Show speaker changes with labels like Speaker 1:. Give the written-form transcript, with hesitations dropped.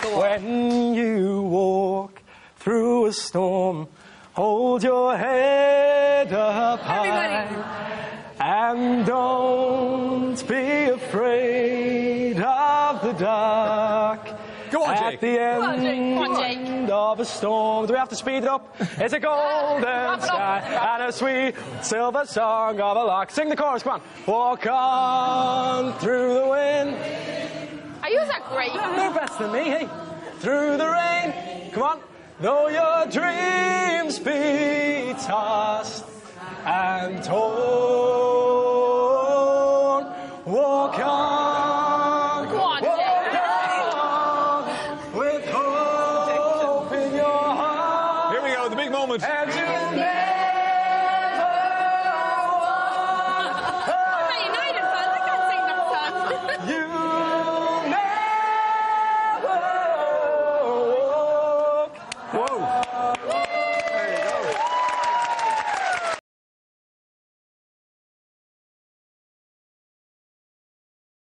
Speaker 1: When you walk through a storm, hold your head up high. And don't be afraid of the dark.
Speaker 2: Go on, Jake.
Speaker 1: At the end of a storm. Do we have to speed it up? It's a golden sky and a sweet silver song of a lark. Sing the chorus, come on. Walk on through the wind.
Speaker 3: Are you that great?
Speaker 1: They're better than me, hey. Through the rain. Come on. Though your dreams be tossed and torn, walk on.
Speaker 3: Go on,
Speaker 1: walk on with hope in your heart.
Speaker 2: Here we go, the big moment.
Speaker 1: And you never
Speaker 3: I'm not United fans. I can't sing that song.
Speaker 1: you never walk. Whoa.